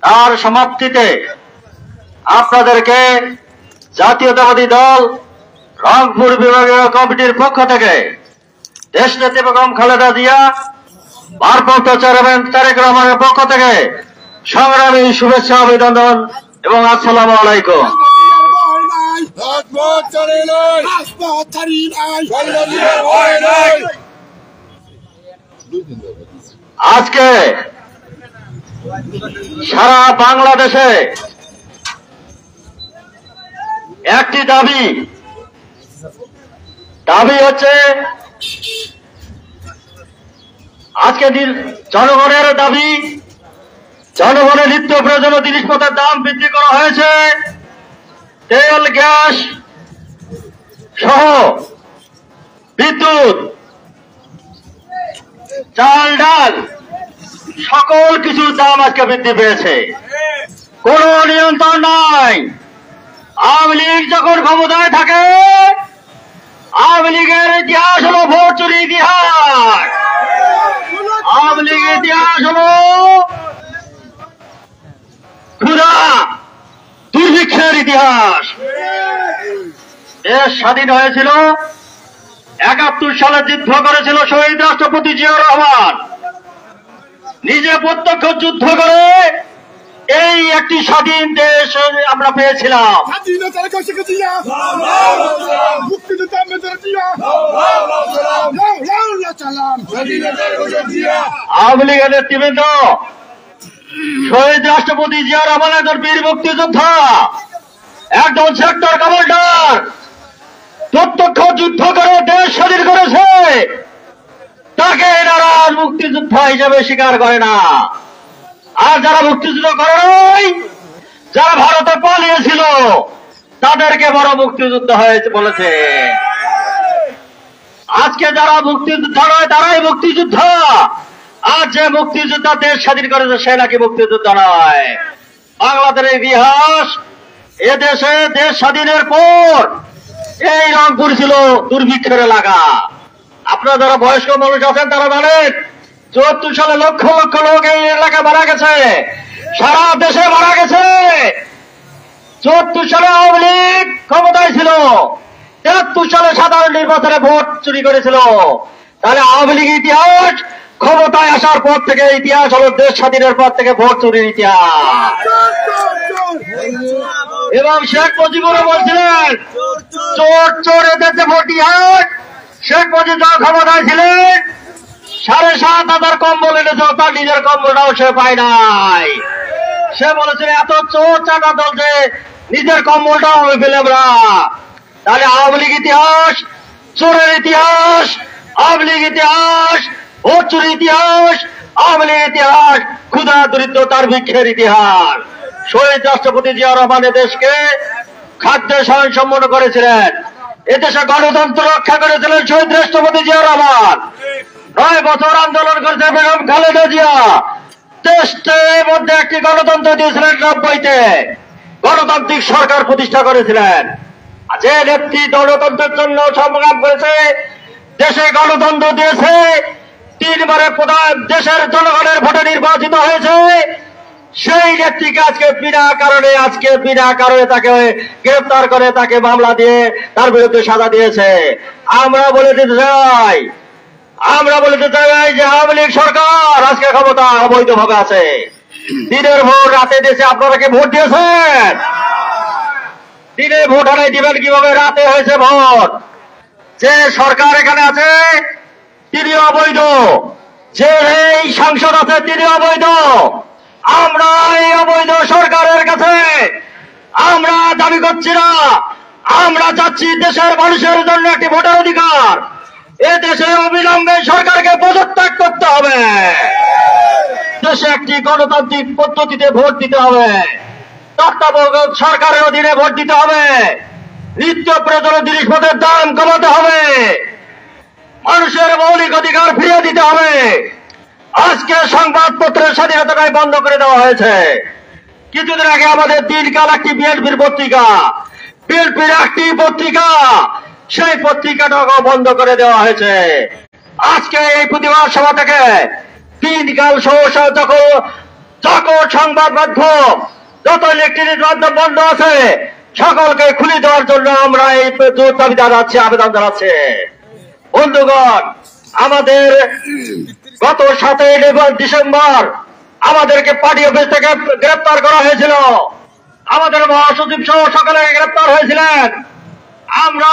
তার সমাপ্তিতে আপনাদেরকে জাতীয়তাবাদী দল রংপুর বিভাগীয় কমিটির পক্ষ থেকে দেশনেত্রী বেগম খালেদা জিয়া, ভারপ্রাপ্ত চেয়ারম্যান তারেক রহমানের পক্ষ থেকে সংগ্রামী শুভেচ্ছা অভিনন্দন এবং আসসালামু আলাইকুম। আজকে সারা বাংলাদেশে একটি দাবি হচ্ছে, আজকে জনগণের দাবি, জনগণের নিত্য প্রয়োজনীয় জিনিসপত্রের দাম বৃদ্ধি করা হয়েছে। তেল, গ্যাস সহ বিদ্যুৎ, চাল, ডাল সকল কিছুর দাম আজকে বৃদ্ধি পেয়েছে। কোন নিয়ন্ত্রণ নাই। আওয়ামী লীগ যখন ক্ষমতায় থাকে, আওয়ামী লীগের ইতিহাস হলো ভোট চুরি ইতিহাস। আওয়ামী লীগের ইতিহাস হলো ক্ষুধা দুর্ভিক্ষের ইতিহাস। দেশ স্বাধীন হয়েছিল ৭১ সালে, যুদ্ধ করেছিল শহীদ রাষ্ট্রপতি জিয়াউর রহমান। নিজে প্রত্যক্ষ যুদ্ধ করে এই একটি স্বাধীন দেশ আমরা পেয়েছিলাম। আওয়ামী লীগের নেতৃবৃন্দ, শহীদ রাষ্ট্রপতি জিয়াউর রহমান একজন বীর মুক্তিযোদ্ধা, একজন সেক্টর কমান্ডার, প্রত্যক্ষ যুদ্ধ করে দেশ স্বাধীন করেছে। তাকে এনারা মুক্তিযোদ্ধা হিসেবে স্বীকার করে না। আর যারা মুক্তিযুদ্ধ করে নাই, যারা ভারতে পালিয়েছিল, তাদেরকে বড় মুক্তিযুদ্ধ হয়েছে বলেছে। আজকে যারা মুক্তিযোদ্ধা নয়, তারাই মুক্তিযোদ্ধা। আর যে মুক্তিযোদ্ধা দেশ স্বাধীন করেছে, সে নাকি মুক্তিযোদ্ধা নয়। বাংলাদেশের ইতিহাস, এদেশে দেশ স্বাধীনের পর এই রংপুর ছিল দুর্ভিক্ষের এলাকা। আপনারা যারা বয়স্ক মানুষ আছেন তারা জানেন, ৭৪ সালে লক্ষ লক্ষ লোক এই এলাকায় মারা গেছে, সারা দেশে মারা গেছে। ৭৪ সালে আওয়ামী লীগ ক্ষমতায় ছিল, ৭৩ সালে সাধারণ নির্বাচনে ভোট চুরি করেছিল। তাহলে আওয়ামী লীগ ইতিহাস, ক্ষমতায় আসার পর থেকে ইতিহাস হলো দেশ স্বাধীনের পর থেকে ভোট চুরির ইতিহাস। এবং শেখ মুজিবুরও বলছিলেন, চোর চোর এদেশে ভোটিহাট। শেখ মুজিব যখন ক্ষমতায় ছিলেন, ৭,৫০০ কম্বল এনেছে, তার নিজের কম্বলটাও সে পায় নাই। সে বলেছিল, এত চোর চাঁদা দল যে নিজের কম্বলটাও আমি পেলাম না। তাহলে আওয়ামী লীগ ইতিহাস চোরের ইতিহাস, আওয়ামী লীগ ইতিহাস ভোট চুরির ইতিহাস, আওয়ামী লীগ ইতিহাস ক্ষুধা দরিদ্রতার ভিক্ষের ইতিহাস। শহীদ রাষ্ট্রপতি জিয়াউর রহমান দেশকে খাদ্যে স্বয়ংসম্পন্ন করেছিলেন। এদেশে গণতন্ত্র রক্ষা করেছিলেন শহীদ রাষ্ট্রপতি জিয়াউর রহমান। ৯ বছর আন্দোলন করেছে বেগম খালেদা জিয়া। দেশের মধ্যে একটি গণতন্ত্র দিয়েছিলেন ৯০-তে। গণতান্ত্রিক সরকার প্রতিষ্ঠা করেছিলেন। যে নেত্রী গণতন্ত্রের জন্য সংগ্রাম করেছে, দেশে গণতন্ত্র দিয়েছে, ৩ বারে দেশের জনগণের ভোটে নির্বাচিত হয়েছে, সেই নেত্রীকে আজকে বিনা কারণে তাকে গ্রেফতার করে, তাকে মামলা দিয়ে তার বিরুদ্ধে সাজা দিয়েছে। আমরা বলে দিতে চাই যে আওয়ামী লীগ সরকার আজকে ক্ষমতা অবৈধভাবে আছে। দিনের ভোট রাতে দিয়েছে। আপনারা কি ভোট দিয়েছেন? দিনে ভোট হারাই দিবেন কিভাবে? রাতে হয়েছে ভোট। যে সরকার এখানে আছে তিনি অবৈধ, যে এই সাংসদ আছে তিনি অবৈধ। আমরা এই অবৈধ সরকারের কাছে আমরা দাবি করছি না, আমরা চাচ্ছি দেশের মানুষের জন্য একটি ভোটের অধিকার। এ দেশে অবিলম্বে সরকারকে পদত্যাগ করতে হবে। দেশে একটি গণতান্ত্রিক পদ্ধতিতে ভোট দিতে হবে, তত্ত্বাবধায়ক সরকারের অধীনে ভোট দিতে হবে, নিত্য প্রয়োজনীয় জিনিসপত্রের দাম কমাতে হবে, মানুষের মৌলিক অধিকার ফিরিয়ে দিতে হবে। আজকে সংবাদপত্রের স্বাধীনতাটাই বন্ধ করে দেওয়া হয়েছে। কিছুদিন আগে আমাদের দিনকাল একটি বিএনপির পত্রিকা, সেই পত্রিকাটাকে বন্ধ করে দেওয়া হয়েছে। আজকে এই প্রতিবাদ সভা থেকে দিনকাল সহ যখন সকল সংবাদ মাধ্যম যত ইলেকট্রনিক মাধ্যম বন্ধ আছে সকলকে খুলে দেওয়ার জন্য আমরা এই দাবি জানাচ্ছি, আবেদন জানাচ্ছি। বন্ধুগণ, আমাদের গত 7 ডিসেম্বর আমাদেরকে পার্টি অফিস থেকে গ্রেপ্তার করা হয়েছিল। আমাদের মহাসচিব সহ সকলে গ্রেপ্তার হয়েছিলেন। আমরা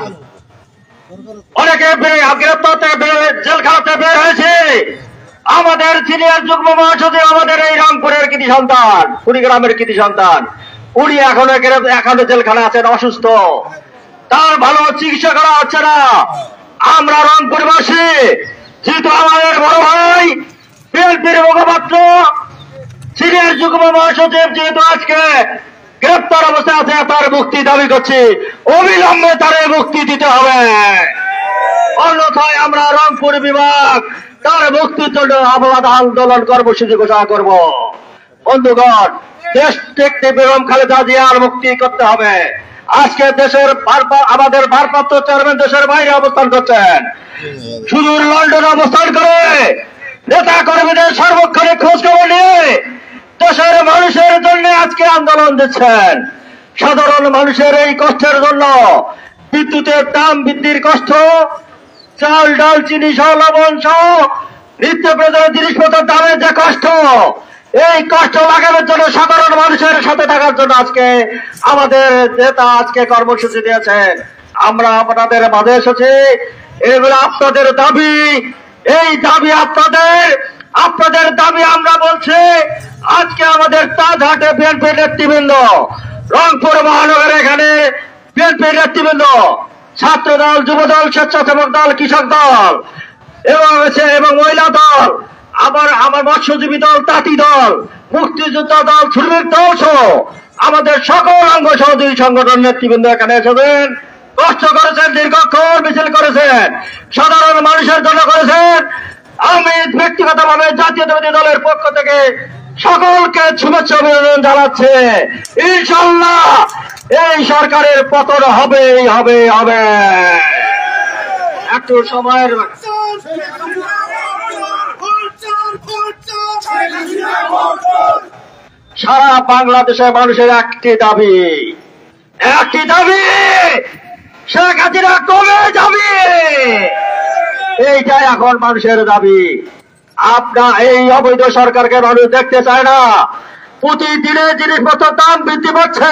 অনেকে গ্রেপ্তার থেকে জেলখানা থেকে বের হয়েছি। আমাদের সিনিয়র যুগ্ম মহাসচিব আমাদের এই রংপুরের কৃতি সন্তান, কুড়িগ্রামের কৃতি সন্তান, উনি এখনো জেলখানা আছেন, অসুস্থ। তার ভালো চিকিৎসা করা হচ্ছে না। আমরা রংপুরবাসী, যেহেতু আমাদের বড় ভাই বিএনপির মুখপাত্র সিনিয়র যুগ্ম মহাসচিব যেহেতু আজকে গ্রেপ্তার অবস্থায় আছে, তার মুক্তি দাবি করছি। অবিলম্বে তার মুক্তি দিতে হবে, অন্যথায় আমরা রংপুর বিভাগ তার মুক্তির জন্য অবরোধ আন্দোলন কর্মসূচি ঘোষণা করব। বন্ধুগণ, দেশ থেকে বেগম খালেদা জিয়ার মুক্তি করতে হবে। আজকে দেশের আমাদের ভারপ্রাপ্ত চেয়ারম্যান দেশের বাইরে অবস্থান করছেন, সুদূর লন্ডনে অবস্থান করে নেতা কর্মীদের সার্বক্ষণিক খোঁজ খবর নিয়ে দেশের মানুষের জন্য আজকে আন্দোলন দিচ্ছেন। সাধারণ মানুষের এই কষ্টের জন্য, বিদ্যুতের দাম বৃদ্ধির কষ্ট, চাল ডাল চিনি সহ লবণ সহ নিত্য প্রয়োজনীয় জিনিসপত্রের দামের যে কষ্ট, এই কষ্ট লাগানোর জন্য সাধারণ মানুষের সাথে থাকার জন্য আজকে আমাদের নেতা আজকে কর্মসূচি দিয়েছেন। আমরা আপনাদের মাঝে এসেছি। এগুলো আপনাদের দাবি, এই দাবি আপনাদের দাবি আমরা বলছি। আজকে আমাদের তাজহাটে বিএনপির নেতৃবৃন্দ, রংপুর মহানগরে এখানে বিএনপির নেতৃবৃন্দ, ছাত্র দল, যুব দল, স্বেচ্ছাসেবক দল, কৃষক দল এবং মহিলা দল, আমার মৎস্যজীবী দল, তাঁতি দল, মুক্তিযোদ্ধা দল, শ্রমিক দল সহ আমাদের সকল অঙ্গ সহযোগী সংগঠন নেতৃবৃন্দ এখানে এসেছেন, কষ্ট করেছেন, দীর্ঘক্ষণ মিছিল করেছেন, সাধারণ মানুষের জন্য করেছেন। আমি ব্যক্তিগতভাবে জাতীয়তাবাদী দলের পক্ষ থেকে সকলকে শুভেচ্ছা অভিনন্দন জানাচ্ছে। ইনশাআল্লাহ এই সরকারের পতন হবেই হবে। একটু সময়ের সারা বাংলাদেশের মানুষের একটি দাবি, শেখ হাসিনা কমে যাবে, এইটাই এখন মানুষের দাবি। আপনার এই অবৈধ সরকারকে মানুষ দেখতে চায় না। প্রতিদিনে জিনিসপত্রের দাম বৃদ্ধি পাচ্ছে,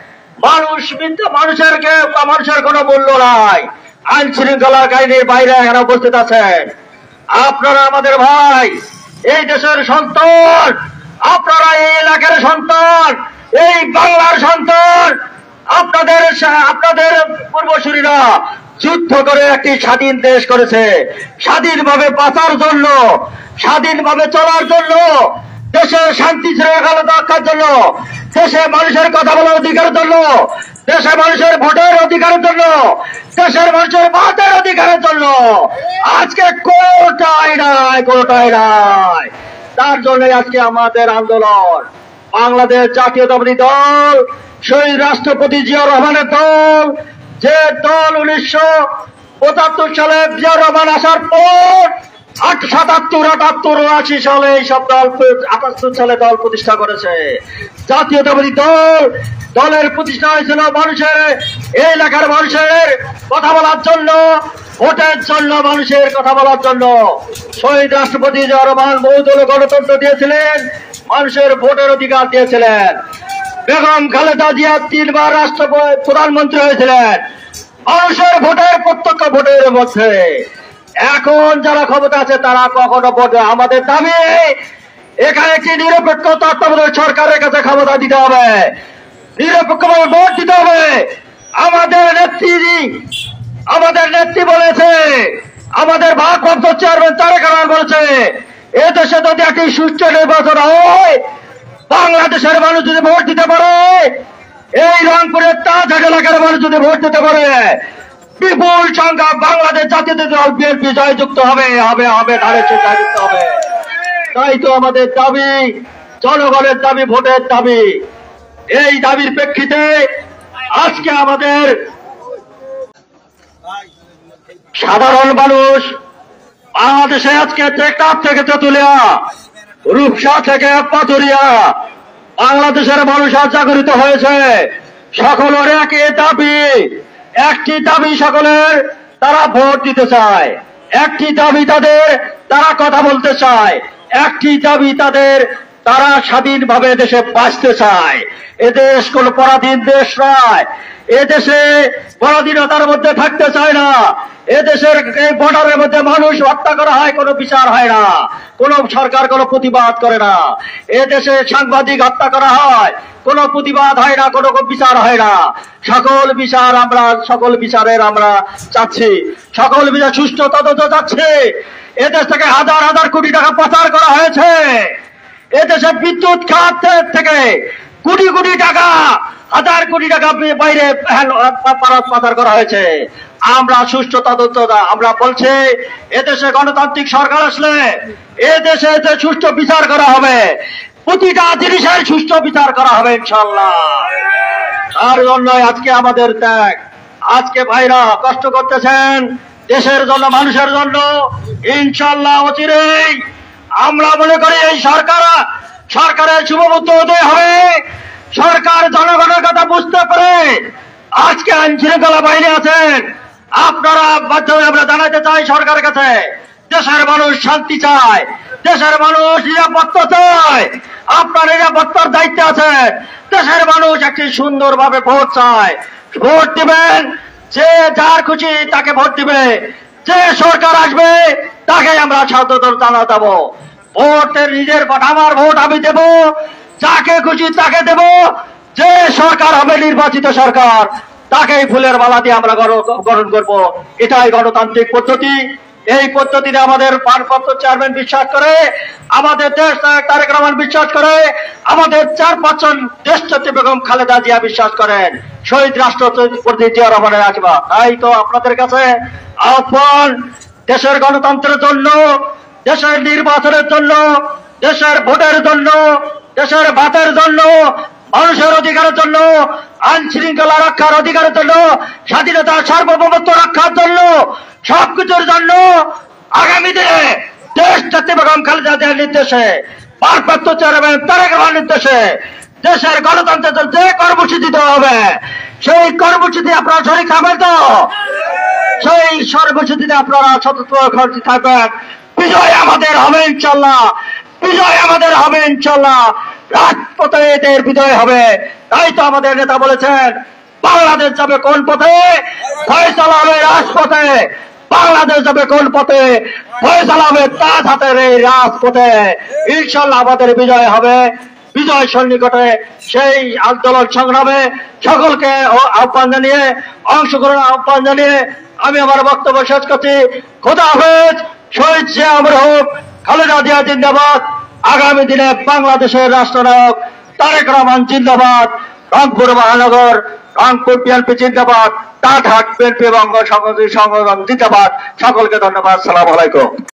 মানুষের কোনো মূল্য নাই। আইন শৃঙ্খলা বাহিনীর বাইরে এখানে উপস্থিত আছেন। আপনারা আমাদের ভাই, এই দেশের সন্তান, আপনারা এই এলাকার সন্তান, এই বাংলার সন্তান। আপনাদের পূর্বসূরীরা যুদ্ধ করে একটি স্বাধীন দেশ করেছে, স্বাধীনভাবে বাঁচার জন্য, স্বাধীনভাবে চলার জন্য, দেশের শান্তি শৃঙ্খলা রক্ষার জন্য, দেশে মানুষের কথা বলার অধিকারের জন্য, দেশের মানুষের ভোটের অধিকারের জন্য, দেশের মানুষের মতের অধিকারের জন্য আজকে কোনোটাই নাই। তার জন্য আজকে আমাদের আন্দোলন। বাংলাদেশ জাতীয়তাবাদী দল, শহীদ রাষ্ট্রপতি জিয়াউর রহমানের দল, যে দল 1975 সালে জিয়াউর রহমান আসার পর 77, 78, 79 সালে এইসব দল 78 সালে দল প্রতিষ্ঠা করেছে। জাতীয়তাবাদী দলের প্রতিষ্ঠা হয়েছিল এই এলাকার মানুষের কথা বলার জন্য, ভোটের জন্য, মানুষের কথা বলার জন্য। শহীদ রাষ্ট্রপতি জিয়াউর রহমান বহুদলীয় গণতন্ত্র দিয়েছিলেন, মানুষের ভোটের অধিকার দিয়েছিলেন। বেগম খালেদা জিয়া 3 বার প্রধানমন্ত্রী হয়েছিলেন মানুষের ভোটের, প্রত্যক্ষ ভোটের মধ্যে। এখন যারা ক্ষমতা আছে তারা কখনো ভোটে। আমাদের দাবি এখানে একটি নিরপেক্ষ তত্ত্বাবধায়ক সরকারের কাছে ক্ষমতা দিতে হবে, নিরপেক্ষভাবে ভোট দিতে হবে। আমাদের নেত্রী বলেছে, আমাদের ভারপ্রাপ্ত চেয়ারম্যান তারেক রহমান বলেছে, এদেশে যদি একটি সুষ্ঠু নির্বাচন হয়, বাংলাদেশের মানুষ যদি ভোট দিতে পারে, এই রংপুরের তাজহাট এলাকার মানুষ যদি ভোট দিতে পারে, বিপুল সংখ্যা বাংলাদেশ জাতীয়তাবাদী দল বিএনপি জয়যুক্ত হবে। জয়যুক্ত হবে। তাই তো আমাদের দাবি, জনগণের দাবি, ভোটের দাবি। এই দাবির প্রেক্ষিতে আজকে আমাদের সাধারণ মানুষ বাংলাদেশে আজকে টেকনাফ থেকে তেঁতুলিয়া রূপসা থেকে পাথুরিয়া বাংলাদেশের মানুষ আজ জাগরিত হয়েছে। সকলের একটি দাবি সকলের, তারা ভোট দিতে চায়। একটি দাবি তাদের, তারা কথা বলতে চায়। একটি দাবি তাদের, তারা স্বাধীনভাবে দেশে বাঁচতে চায়। এদেশ কোন পরাধীন দেশ নয়। এদেশে পরাধীনতার মধ্যে থাকতে চায় না। এদেশের বর্ডারের মধ্যে মানুষ হত্যা করা হয়, কোনো বিচার হয় না, কোন সরকার কোনো প্রতিবাদ করে না। এদেশে সাংবাদিক হত্যা করা হয়, কোনো প্রতিবাদ হয় না, কোনো বিচার হয় না। সকল বিচারের আমরা চাচ্ছি, সকল বিচার সুষ্ঠু তদন্ত চাচ্ছি। এদেশ থেকে হাজার হাজার কোটি টাকা পাচার করা হয়েছে। এদেশে বিদ্যুৎ খাত থেকে কোটি কোটি টাকা, হাজার কোটি টাকা বাইরে পাচার করা হয়েছে। আমরা সুষ্ঠু তদন্ত, আমরা বলছি এদেশে গণতান্ত্রিক সরকার আসলে এদেশে সুষ্ঠু বিচার করা হবে, প্রতিটা জিনিসের সুষ্ঠু বিচার করা হবে ইনশাআল্লাহ। তার জন্য আজকে আমাদের ত্যাগ। আজকে ভাইরা কষ্ট করতেছেন দেশের জন্য, মানুষের জন্য। ইনশাআল্লাহ অচিরেই আমরা মনে করি এই সরকারের শুভবুদ্ধ উদয় হবে। সরকার জনগণের কথা বুঝতে পারে। আজকে আইন শৃঙ্খলা বাহিনী আছেন, আপনারা মাধ্যমে আমরা জানাতে চাই সরকারের কাছে, দেশের মানুষ শান্তি চায়, দেশের মানুষ নিরাপত্তা চায়। আপনার নিরাপত্তার দায়িত্বে আছেন। দেশের মানুষ একটি সুন্দরভাবে ভোট চায়। ভোট দিবেন, যে যার খুশি তাকে ভোট দিবে। যে সরকার আসবে তাকে আমরা স্বাগত জানাবো। ভোটের নিজের ভোট, আমার ভোট আমি দেব, যাকে খুশি তাকে দেব। যে সরকার হবে নির্বাচিত সরকার, তাকেই ফুলের মালা দিয়ে আমরা গ্রহণ করব। এটাই গণতান্ত্রিক পদ্ধতি। এই পদ্ধতিতে আমাদের ভারপ্রাপ্ত চেয়ারম্যান বিশ্বাস করে, আমাদের দেশ নায়ক তারেক রহমান বিশ্বাস করে, আমাদের 4-5 দেশনেত্রী বেগম খালেদা জিয়া বিশ্বাস করেন, শহীদ রাষ্ট্রপতি জিয়া রহমানের আশীর্বাদ। তাই তো আপনাদের কাছে আহ্বান, দেশের গণতন্ত্রের জন্য, দেশের নির্বাচনের জন্য, দেশের ভোটের জন্য, দেশের ভাতের জন্য, মানুষের অধিকারের জন্য, আইন শৃঙ্খলা রক্ষার অধিকারের জন্য, স্বাধীনতা সার্বভৌমত্ব রক্ষার জন্য, সবকিছুর জন্য আগামী দিনে দেশ নেত্রী বেগম খালেদা জিয়ার নির্দেশে, ভারপ্রাপ্ত চেয়ারম্যান তারেক রহমানের নির্দেশে দেশের গণতন্ত্রের জন্য যে কর্মসূচি দেওয়া হবে, সেই কর্মসূচি আপনারা শরীক থাকবেন তো? সেই কর্মসূচিতে আপনারা সতর্ক থাকবেন। বিজয় আমাদের হবে ইনশাআল্লাহ, বিজয় আমাদের হবে ইনশাআল্লাহ। রাজপথে এদের বিজয় হবে। তাই তো আমাদের নেতা বলেছেন, বাংলাদেশ যাবে কোন পথে, ফয়সালা হবে রাজপথে। বাংলাদেশ যাবে কোন পথে, ফয়সালা হবে তার হাতের এই রাজপথে। ইনশাআল্লাহ আমাদের বিজয় হবে। বিজয় সন্নিকটে সেই আন্দোলন সংগ্রামে সকলকে আহ্বান জানিয়ে, অংশগ্রহণ আহ্বান জানিয়ে আমি আমার বক্তব্য শেষ করছি। খোদা হাফেজ। শহীদ জিয়া অমর হোক, খালেদা জিয়া জিন্দাবাদ। আগামী দিনে বাংলাদেশের রাষ্ট্রনায়ক তারেক রহমান জিন্দাবাদ। রংপুর মহানগর, রংপুর বিএনপি জিন্দাবাদ। টাটহাট বিএনপি এবং সংগঠন জিন্দাবাদ। সকলকে ধন্যবাদ। আসসালামু আলাইকুম।